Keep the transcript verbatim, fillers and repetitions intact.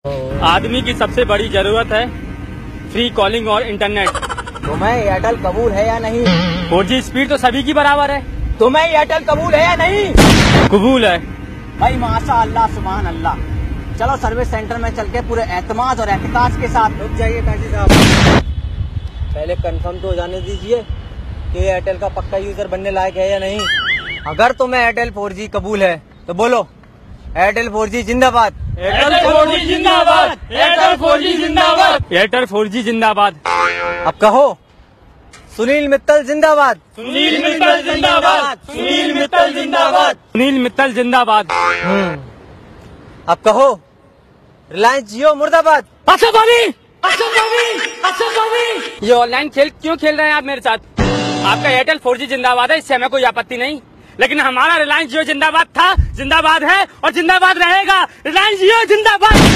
आदमी की सबसे बड़ी जरूरत है फ्री कॉलिंग और इंटरनेट। तुम्हें एयरटेल कबूल है या नहीं? फोर जी स्पीड तो सभी की बराबर है। तुम्हें एयरटेल कबूल है या नहीं? कबूल है भाई माशा अल्लाह सुभान अल्लाह। चलो सर्विस सेंटर में चल के पूरे एतमाद और एहतिकाज के साथ। रुक जाइए काजी साहब, पहले कंफर्म तो जाने दीजिए कि एयरटेल का पक्का यूजर बनने लायक है या नहीं। अगर तुम्हें एयरटेल फोर जी कबूल है तो बोलो एयरटेल फोर जी जिंदाबाद। एयरटेल फोर जी जिंदाबाद। एयरटेल फोर जी जिंदाबाद। एयरटेल फोर जी जिंदाबाद। अब कहो सुनील मित्तल जिंदाबाद। सुनील मित्तल जिंदाबाद। सुनील मित्तल जिंदाबाद। सुनील मित्तल जिंदाबाद। हम्म अब कहो रिलायंस जियो मुर्दाबाद। असद अली, असद अली, असद अली। ये ऑनलाइन खेल क्यों खेल रहे हैं आप मेरे साथ? आपका एयरटेल फोर जी जिंदाबाद है, इससे हमें कोई आपत्ति नहीं, लेकिन हमारा रिलायंस जियो जिंदाबाद था, जिंदाबाद है और जिंदाबाद रहेगा। रिलायंस जियो जिंदाबाद।